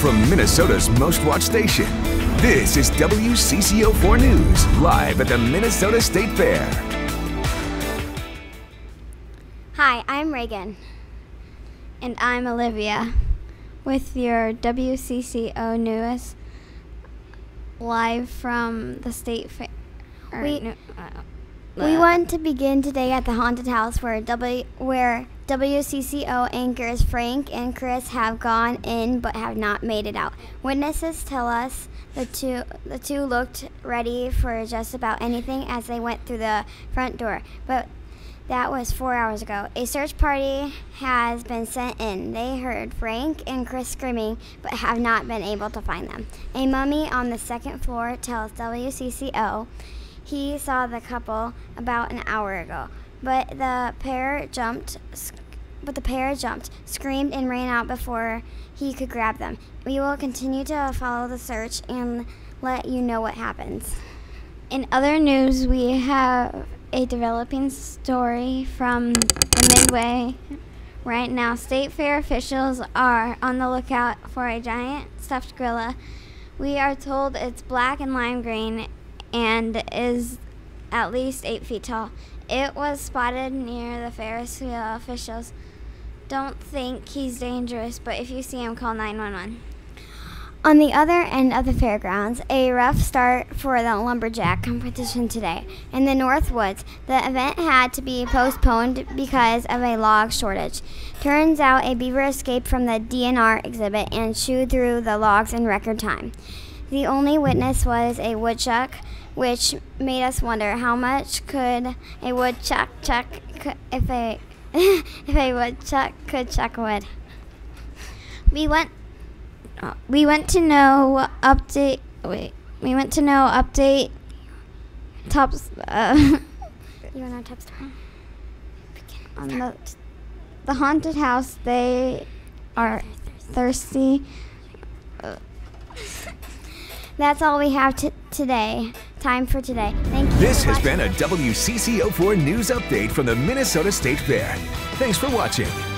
from Minnesota's most watched station. This is WCCO4 News, live at the Minnesota State Fair. Hi, I'm Reagan. And I'm Olivia with your WCCO News, live from the State Fair. We want to begin today at the haunted house where WCCO anchors Frank and Chris have gone in but have not made it out. Witnesses tell us the two looked ready for just about anything as they went through the front door, but that was 4 hours ago. A search party has been sent in. They heard Frank and Chris screaming but have not been able to find them. A mummy on the second floor tells WCCO he saw the couple about an hour ago, but the pair jumped, screamed, and ran out before he could grab them. We will continue to follow the search and let you know what happens. In other news, we have a developing story from the Midway. Right now, State Fair officials are on the lookout for a giant stuffed gorilla. We are told it's black and lime green and is at least 8 feet tall. It was spotted near the Ferris wheel. Officials don't think he's dangerous, but if you see him, call 911. On the other end of the fairgrounds, a rough start for the lumberjack competition today. In the North Woods, the event had to be postponed because of a log shortage. Turns out a beaver escaped from the DNR exhibit and chewed through the logs in record time. The only witness was a woodchuck, which made us wonder how much could a woodchuck chuck if a woodchuck could chuck wood. We went to know update tops. You want our top story? On the haunted house. They are thirsty. That's all we have today. Time for today. Thank you. This has been a WCCO4 News update from the Minnesota State Fair. Thanks for watching.